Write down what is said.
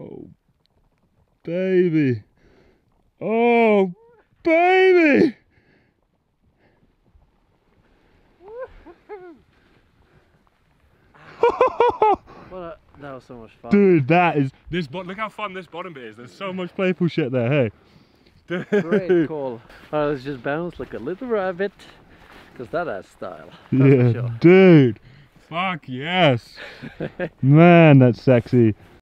Oh, baby. Oh, baby. That was so much fun. Dude, that is look how fun this bottom bit is. There's so much playful shit there, hey. Dude. Great call. Alright, let's just bounce like a little rabbit, because that has style. That's Yeah, for sure. dude. Fuck yes. Man, that's sexy.